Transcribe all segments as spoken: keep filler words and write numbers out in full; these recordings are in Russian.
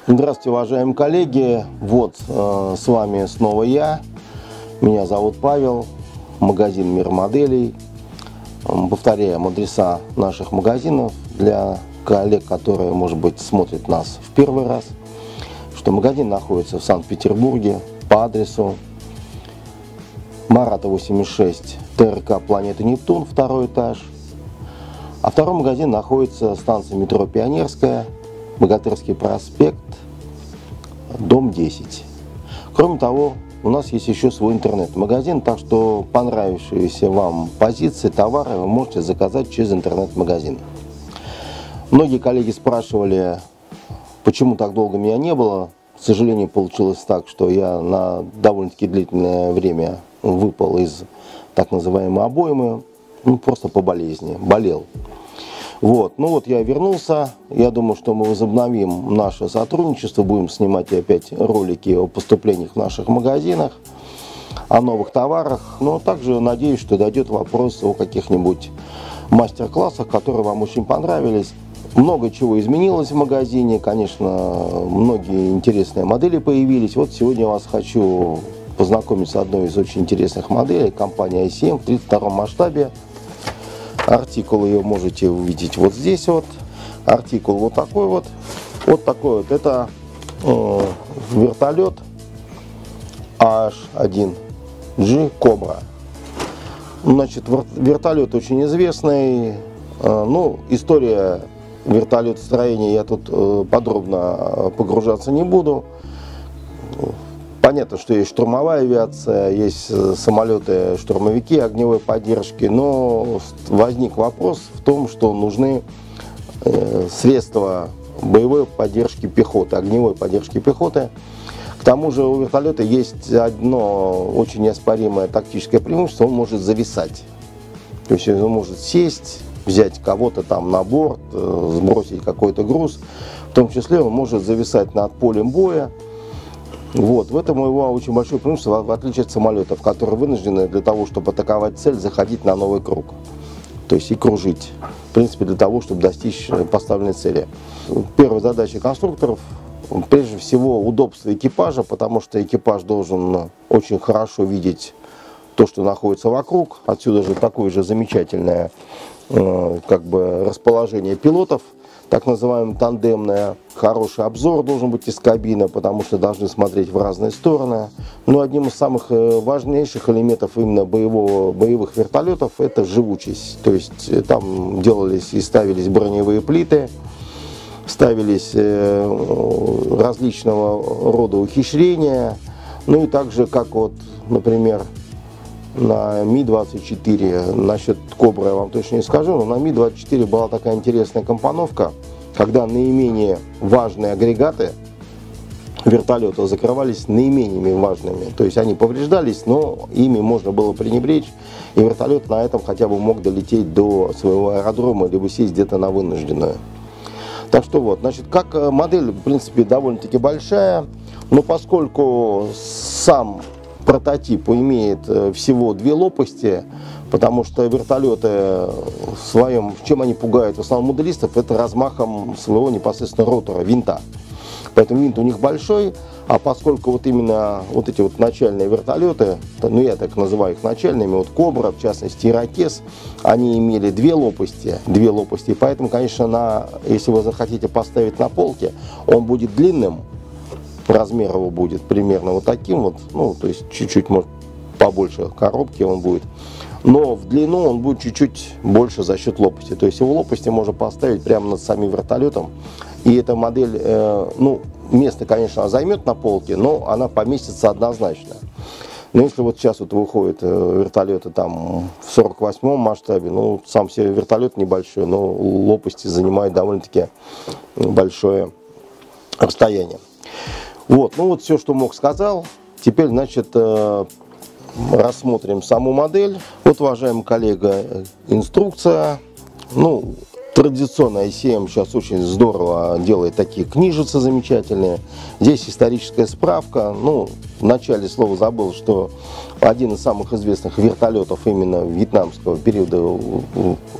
Здравствуйте, уважаемые коллеги. Вот э, с вами снова я. Меня зовут Павел. Магазин «Мир моделей». Повторяем адреса наших магазинов для коллег, которые, может быть, смотрят нас в первый раз. Что магазин находится в Санкт-Петербурге по адресу Марата восемьдесят шесть, ТРК «Планета Нептун», второй этаж. А второй магазин находится в станции метро Пионерская, Богатырский проспект, дом десять. Кроме того, у нас есть еще свой интернет-магазин, так что понравившиеся вам позиции, товары вы можете заказать через интернет-магазин. Многие коллеги спрашивали, почему так долго меня не было. К сожалению, получилось так, что я на довольно-таки длительное время выпал из так называемой обоймы, ну, просто по болезни, болел. Вот, ну вот я вернулся, я думаю, что мы возобновим наше сотрудничество, будем снимать опять ролики о поступлениях в наших магазинах, о новых товарах, но также надеюсь, что дойдет вопрос о каких-нибудь мастер-классах, которые вам очень понравились. Много чего изменилось в магазине, конечно, многие интересные модели появились. Вот сегодня я вас хочу познакомить с одной из очень интересных моделей, компания ай си эм в тридцать втором масштабе. Артикул ее можете увидеть вот здесь вот. Артикул вот такой вот. Вот такой вот. Это э, вертолет эй эйч один джи Cobra. Значит, вертолет очень известный. Э, ну, история вертолетостроения я тут э, подробно погружаться не буду. Понятно, что есть штурмовая авиация, есть самолеты, штурмовики огневой поддержки, но возник вопрос в том, что нужны средства боевой поддержки пехоты, огневой поддержки пехоты. К тому же у вертолета есть одно очень неоспоримое тактическое преимущество: он может зависать. То есть он может сесть, взять кого-то там на борт, сбросить какой-то груз. В том числе он может зависать над полем боя. Вот, в этом его очень большое преимущество, в отличие от самолетов, которые вынуждены для того, чтобы атаковать цель, заходить на новый круг. То есть и кружить. В принципе, для того, чтобы достичь поставленной цели. Первая задача конструкторов, прежде всего, удобство экипажа, потому что экипаж должен очень хорошо видеть то, что находится вокруг. Отсюда же такое же замечательное как бы расположение пилотов, так называемое тандемное. Хороший обзор должен быть из кабины, потому что должны смотреть в разные стороны. Но одним из самых важнейших элементов именно боевого, боевых вертолетов – это живучесть. То есть там делались и ставились броневые плиты, ставились различного рода ухищрения. Ну и также, как вот, например, на Ми двадцать четыре, насчет Кобры я вам точно не скажу, но на Ми двадцать четыре была такая интересная компоновка, когда наименее важные агрегаты вертолета закрывались наименее важными. То есть они повреждались, но ими можно было пренебречь, и вертолет на этом хотя бы мог долететь до своего аэродрома, либо сесть где-то на вынужденную. Так что вот, значит, как модель, в принципе, довольно-таки большая, но поскольку сам прототип имеет всего две лопасти, потому что вертолеты в своем, чем они пугают в основном моделистов, это размахом своего непосредственно ротора, винта. Поэтому винт у них большой, а поскольку вот именно вот эти вот начальные вертолеты, ну я так называю их начальными, вот Кобра, в частности Ирокез, они имели две лопасти, две лопасти, и поэтому, конечно, на, если вы захотите поставить на полке, он будет длинным. Размер его будет примерно вот таким вот, ну, то есть чуть-чуть, может, побольше коробки он будет. Но в длину он будет чуть-чуть больше за счет лопасти. То есть его лопасти можно поставить прямо над самим вертолетом. И эта модель, э, ну, место, конечно, она займет на полке, но она поместится однозначно. Но если вот сейчас вот выходят вертолеты там в сорок восьмом масштабе, ну, сам себе вертолет небольшой, но лопасти занимают довольно-таки большое расстояние. Вот, ну вот все, что мог, сказал. Теперь, значит, рассмотрим саму модель. Вот, уважаемый коллега, инструкция. Ну, традиционно ай си эм сейчас очень здорово делает такие книжицы замечательные. Здесь историческая справка. Ну, в начале слова забыл, что один из самых известных вертолетов именно вьетнамского периода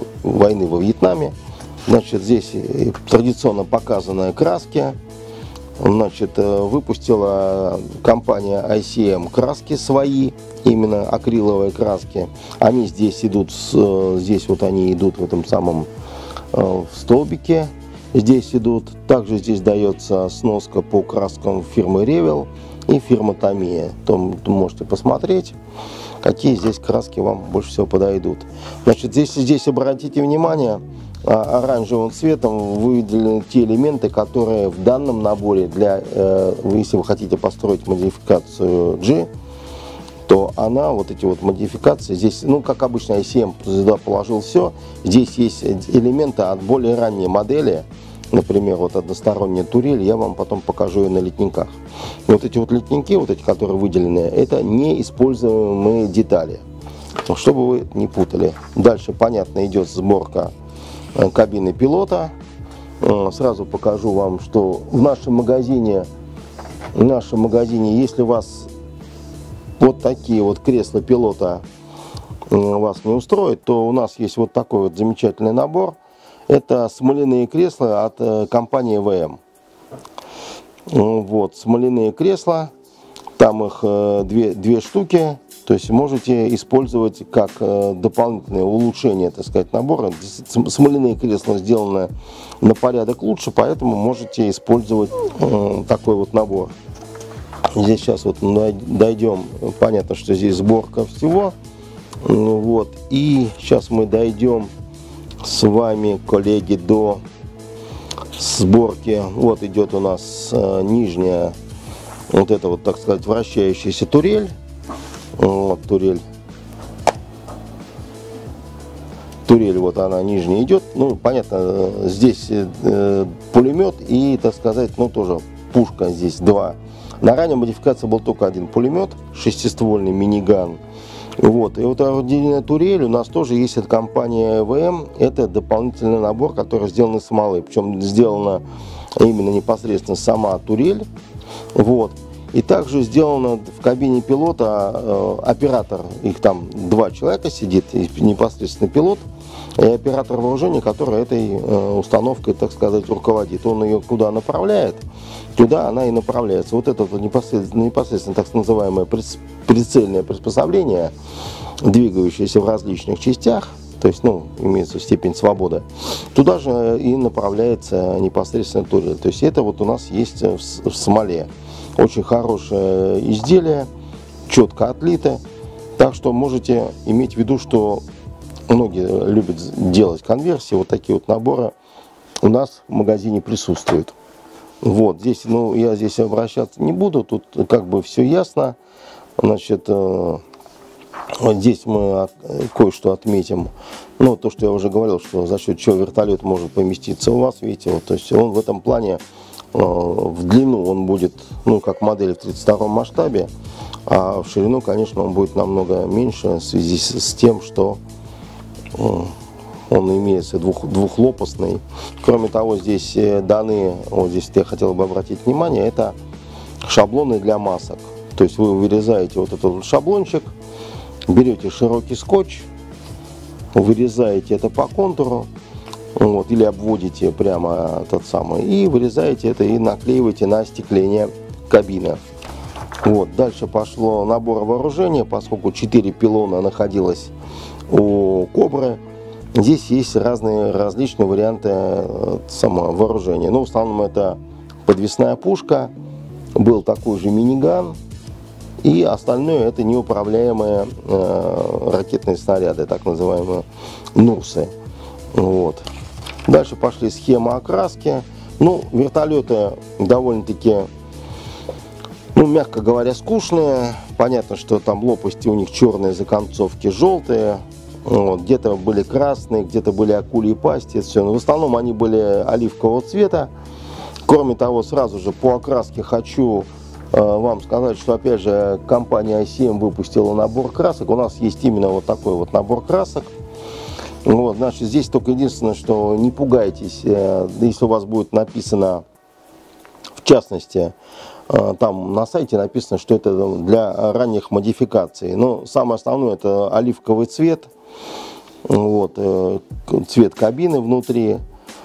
войны во Вьетнаме. Значит, здесь традиционно показаны краски. Значит, выпустила компания ай си эм краски свои, именно акриловые краски. Они здесь идут, здесь вот они идут в этом самом в столбике. Здесь идут. Также здесь дается сноска по краскам фирмы Ревел и фирмы Тamiya. То можете посмотреть, какие здесь краски вам больше всего подойдут. Значит, здесь, здесь обратите внимание, оранжевым цветом выделены те элементы, которые в данном наборе, для, э, если вы хотите построить модификацию G, то она, вот эти вот модификации, здесь, ну, как обычно, ай си эм сюда положил все. Здесь есть элементы от более ранней модели, например, вот односторонняя турель, я вам потом покажу ее на литниках. И вот эти вот литники, вот эти, которые выделены, это неиспользуемые детали, чтобы вы не путали. Дальше, понятно, идет сборка кабины пилота. Сразу покажу вам, что в нашем магазине, в нашем магазине, если вас вот такие вот кресла пилота вас не устроит, то у нас есть вот такой вот замечательный набор. Это смоляные кресла от компании вэ эм. Вот, смоляные кресла, там их две, две штуки. То есть можете использовать как дополнительное улучшение, так сказать, набора. Смоляные кресла сделаны на порядок лучше, поэтому можете использовать такой вот набор. Здесь сейчас вот дойдем, понятно, что здесь сборка всего. Вот. И сейчас мы дойдем с вами, коллеги, до сборки. Вот идет у нас нижняя, вот эта вот, так сказать, вращающаяся турель. Вот турель. Турель, вот она нижняя идет. Ну, понятно, здесь э, пулемет и, так сказать, ну, тоже пушка здесь два. На ранней модификации был только один пулемет, шестиствольный миниган. Вот. И вот орудийная турель у нас тоже есть от компании вэ эм. Это дополнительный набор, который сделан из смолы. Причем сделана именно непосредственно сама турель. Вот. И также сделано в кабине пилота э, оператор, их там два человека сидит, непосредственно пилот и оператор вооружения, который этой э, установкой, так сказать, руководит. Он ее куда направляет, туда она и направляется. Вот это вот непосредственно, непосредственно так называемое прицельное приспособление, двигающееся в различных частях, то есть, ну, имеется степень свободы, туда же и направляется непосредственно турель. То есть это вот у нас есть в, в смоле. Очень хорошее изделие, четко отлито. Так что можете иметь в виду, что многие любят делать конверсии. Вот такие вот наборы у нас в магазине присутствуют. Вот здесь, ну, я здесь обращаться не буду. Тут как бы все ясно. Значит, вот здесь мы кое-что отметим. Ну, то, что я уже говорил, что за счет чего вертолет может поместиться у вас. Видите, вот, то есть он в этом плане, в длину он будет, ну, как модель в тридцать втором масштабе, а в ширину, конечно, он будет намного меньше в связи с тем, что он имеется двух, двухлопастный. Кроме того, здесь даны, вот здесь я хотел бы обратить внимание, это шаблоны для масок. То есть вы вырезаете вот этот шаблончик, берете широкий скотч, вырезаете это по контуру. Вот, или обводите прямо тот самый и вырезаете это и наклеиваете на остекление кабины. Вот, дальше пошло набор вооружения, поскольку четыре пилона находилось у Кобры. Здесь есть разные различные варианты самого вооружения. Но в основном это подвесная пушка, был такой же миниган, и остальное это неуправляемые э, ракетные снаряды, так называемые нурсы. Вот. Дальше пошли схемы окраски. Ну, вертолеты довольно-таки, ну, мягко говоря, скучные. Понятно, что там лопасти у них черные, законцовки желтые. Вот. Где-то были красные, где-то были акульи пасти. Все. Но в основном они были оливкового цвета. Кроме того, сразу же по окраске хочу э, вам сказать, что опять же компания ай си эм выпустила набор красок. У нас есть именно вот такой вот набор красок. Вот, значит, здесь только единственное, что не пугайтесь, если у вас будет написано, в частности, там на сайте написано, что это для ранних модификаций. Но самое основное это оливковый цвет, вот, цвет кабины внутри.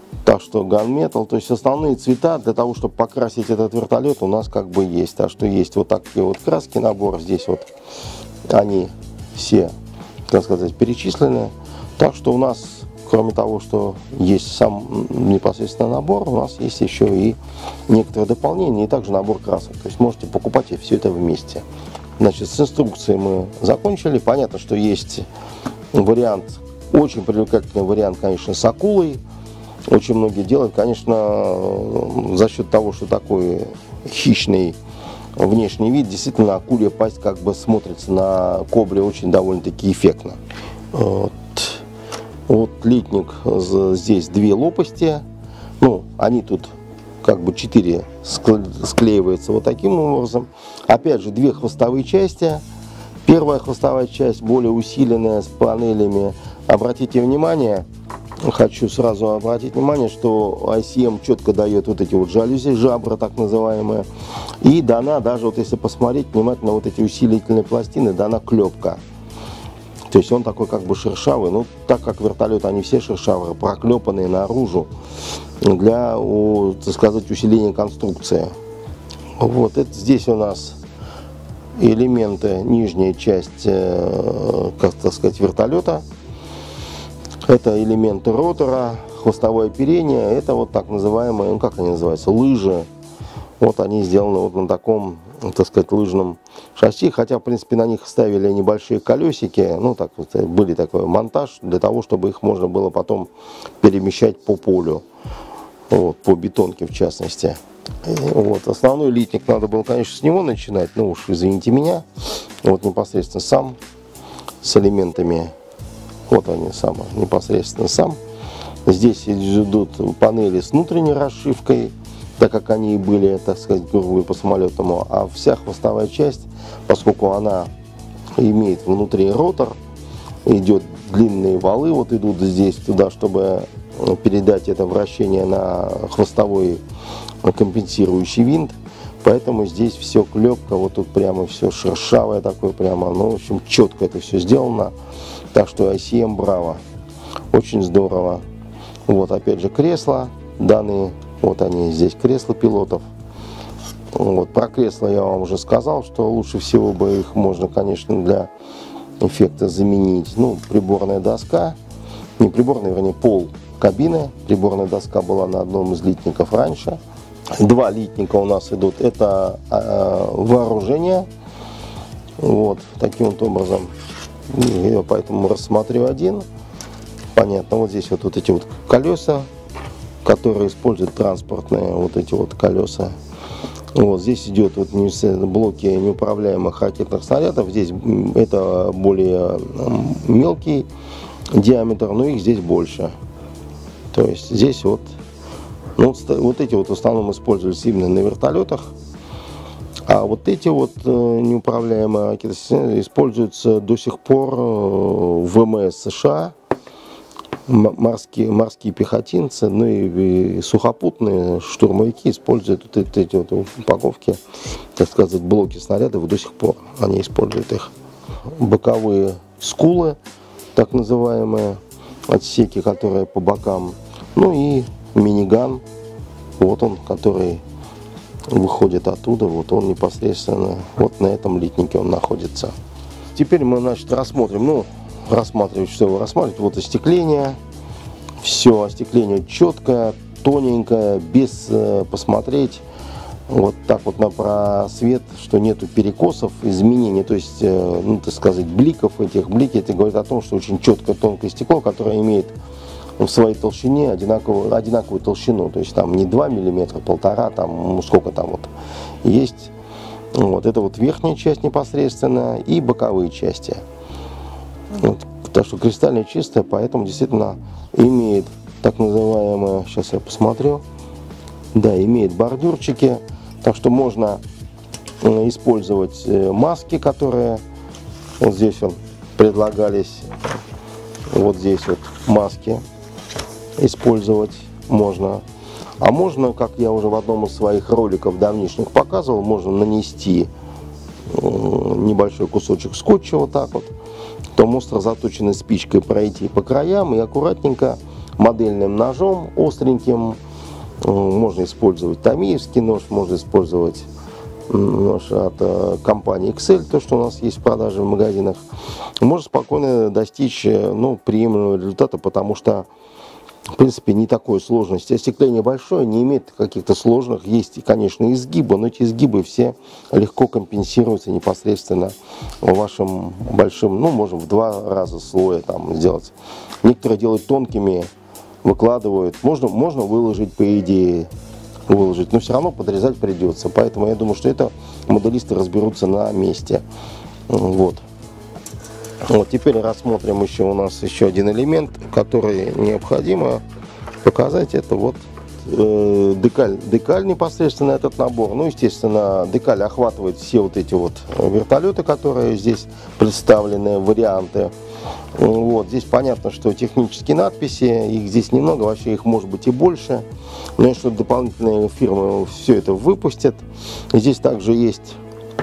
Так что gunmetal, то есть основные цвета для того, чтобы покрасить этот вертолет, у нас как бы есть. Так что есть вот такие вот краски, набор. Здесь вот они все, так сказать, перечислены. Так что у нас, кроме того, что есть сам непосредственно набор, у нас есть еще и некоторые дополнения, и также набор красок. То есть можете покупать и все это вместе. Значит, с инструкцией мы закончили. Понятно, что есть вариант, очень привлекательный вариант, конечно, с акулой. Очень многие делают, конечно, за счет того, что такой хищный внешний вид, действительно акулья пасть как бы смотрится на кобре очень довольно-таки эффектно. Вот. Вот литник, здесь две лопасти, ну, они тут как бы четыре склеиваются вот таким образом. Опять же, две хвостовые части. Первая хвостовая часть более усиленная, с панелями. Обратите внимание, хочу сразу обратить внимание, что ай си эм четко дает вот эти вот жалюзи, жабры так называемые. И дана, даже вот если посмотреть внимательно, вот эти усилительные пластины, дана клепка. То есть он такой как бы шершавый, ну так как вертолеты, они все шершавые, проклепанные наружу для, так сказать, усиления конструкции. Вот это здесь у нас элементы, нижняя часть, как так сказать, вертолета. Это элементы ротора, хвостовое оперение, это вот так называемые, ну как они называются, лыжи. Вот они сделаны вот на таком, так сказать, лыжном шасси, хотя, в принципе, на них ставили небольшие колесики, ну, так вот, были такой монтаж, для того, чтобы их можно было потом перемещать по полю, вот, по бетонке, в частности. И вот, основной литник надо было, конечно, с него начинать, ну уж извините меня, вот непосредственно сам, с элементами, вот они, сам, непосредственно сам. Здесь идут панели с внутренней расшивкой, так как они и были, так сказать, грубые по самолетному, а вся хвостовая часть, поскольку она имеет внутри ротор, идет длинные валы, вот идут здесь туда, чтобы передать это вращение на хвостовой компенсирующий винт, поэтому здесь все клепка, вот тут прямо все шершавое такое прямо, ну, в общем, четко это все сделано, так что ай си эм браво, очень здорово. Вот опять же кресла данные. Вот они, здесь кресла пилотов. Вот, про кресла я вам уже сказал, что лучше всего бы их можно, конечно, для эффекта заменить. Ну, приборная доска, не приборная, вернее, пол кабины. Приборная доска была на одном из литников раньше. Два литника у нас идут, это э, вооружение. Вот, таким вот образом. Я поэтому рассмотрю один. Понятно, вот здесь вот, вот эти вот колеса, которые используют транспортные вот эти вот колеса. Вот здесь идет вот блоки неуправляемых ракетных снарядов. Здесь это более мелкий диаметр, но их здесь больше. То есть здесь вот, ну, вот эти вот в основном используются именно на вертолетах. А вот эти вот неуправляемые ракеты используются до сих пор в вэ эм эс США. Морские, морские пехотинцы, ну и, и сухопутные штурмовики используют вот эти, эти вот упаковки, так сказать, блоки снарядов до сих пор. Они используют их. Боковые скулы, так называемые, отсеки, которые по бокам. Ну и миниган, вот он, который выходит оттуда, вот он непосредственно, вот на этом литнике он находится. Теперь мы, значит, рассмотрим, ну, рассматривать, что вы рассматриваете. Вот остекление, все остекление четкое, тоненькое, без э, посмотреть вот так вот на просвет, что нету перекосов, изменений, то есть, э, ну, так сказать, бликов этих. Блики, это говорит о том, что очень четкое тонкое стекло, которое имеет в своей толщине одинаковую, одинаковую толщину, то есть там не два миллиметра, полтора, там, ну, сколько там вот есть. Вот это вот верхняя часть непосредственно и боковые части. Вот, так что кристально чистая, поэтому действительно имеет так называемые, сейчас я посмотрю, да, имеет бордюрчики, так что можно использовать маски, которые вот здесь вот предлагались, вот здесь вот маски использовать можно, а можно, как я уже в одном из своих роликов давнишних показывал, можно нанести небольшой кусочек скотча вот так вот, потом остро заточенной спичкой пройти по краям и аккуратненько модельным ножом остреньким. Можно использовать томиевский нож, можно использовать нож от компании икс эль, то, что у нас есть в продаже в магазинах. Можно спокойно достичь, ну, приемлемого результата, потому что, в принципе, не такой сложности. Остекление большое, не имеет каких-то сложных. Есть, конечно, изгибы, но эти изгибы все легко компенсируются непосредственно вашим большим, ну, можем в два раза слоя там сделать. Некоторые делают тонкими, выкладывают. Можно, можно выложить, по идее, выложить, но все равно подрезать придется. Поэтому я думаю, что это моделисты разберутся на месте. Вот. Вот, теперь рассмотрим еще у нас еще один элемент, который необходимо показать. Это вот э, декаль. Декаль непосредственно этот набор. Ну, естественно, декаль охватывает все вот эти вот вертолеты, которые здесь представлены, варианты. Вот, здесь понятно, что технические надписи, их здесь немного, вообще их может быть и больше. Но я что дополнительные фирмы все это выпустят. Здесь также есть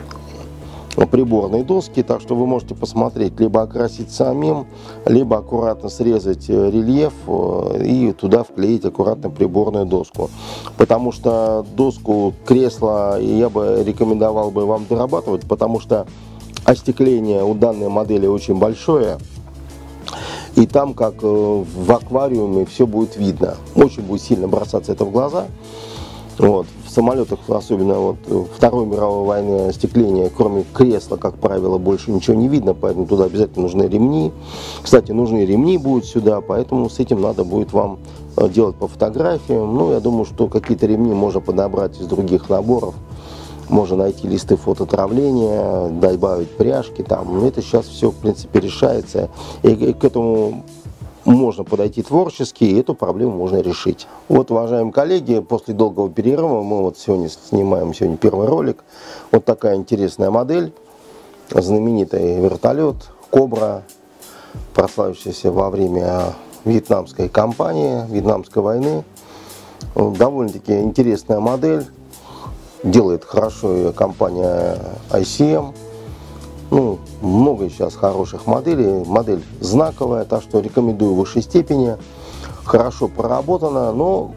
приборные доски, так что вы можете посмотреть, либо окрасить самим, либо аккуратно срезать рельеф и туда вклеить аккуратно приборную доску. Потому что доску кресла я бы рекомендовал бы вам дорабатывать, потому что остекление у данной модели очень большое. И там, как в аквариуме, все будет видно. Очень будет сильно бросаться это в глаза. Вот. В самолетах, особенно вот, Второй мировой войны, остекление, кроме кресла, как правило, больше ничего не видно, поэтому туда обязательно нужны ремни. Кстати, нужны ремни будут сюда, поэтому с этим надо будет вам делать по фотографиям. Ну, я думаю, что какие-то ремни можно подобрать из других наборов. Можно найти листы фототравления, добавить пряжки там. Это сейчас все, в принципе, решается. И к этому можно подойти творчески, и эту проблему можно решить. Вот, уважаемые коллеги, после долгого перерыва мы вот сегодня снимаем сегодня первый ролик. Вот такая интересная модель. Знаменитый вертолет Кобра, прославившийся во время вьетнамской кампании, вьетнамской войны. Довольно-таки интересная модель. Делает хорошо ее компания ай си эм. Ну, много сейчас хороших моделей. Модель знаковая, так что рекомендую в высшей степени. Хорошо проработана, но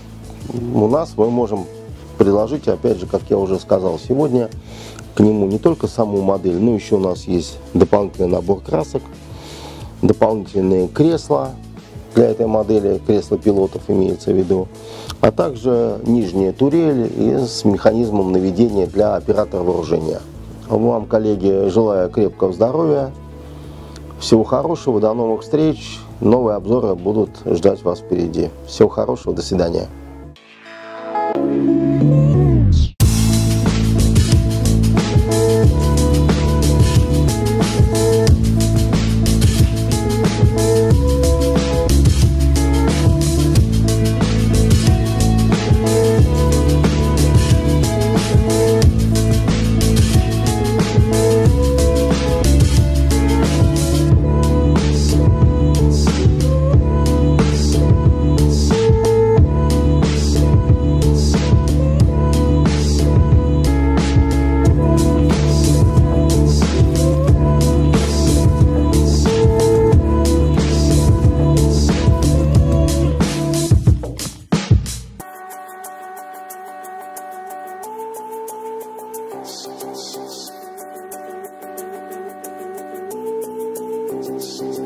у нас мы можем приложить, опять же, как я уже сказал сегодня, к нему не только саму модель, но еще у нас есть дополнительный набор красок, дополнительные кресла для этой модели, кресла пилотов имеется в виду, а также нижняя турель и с механизмом наведения для оператора вооружения. Вам, коллеги, желаю крепкого здоровья, всего хорошего, до новых встреч, новые обзоры будут ждать вас впереди. Всего хорошего, до свидания. We'll be right back.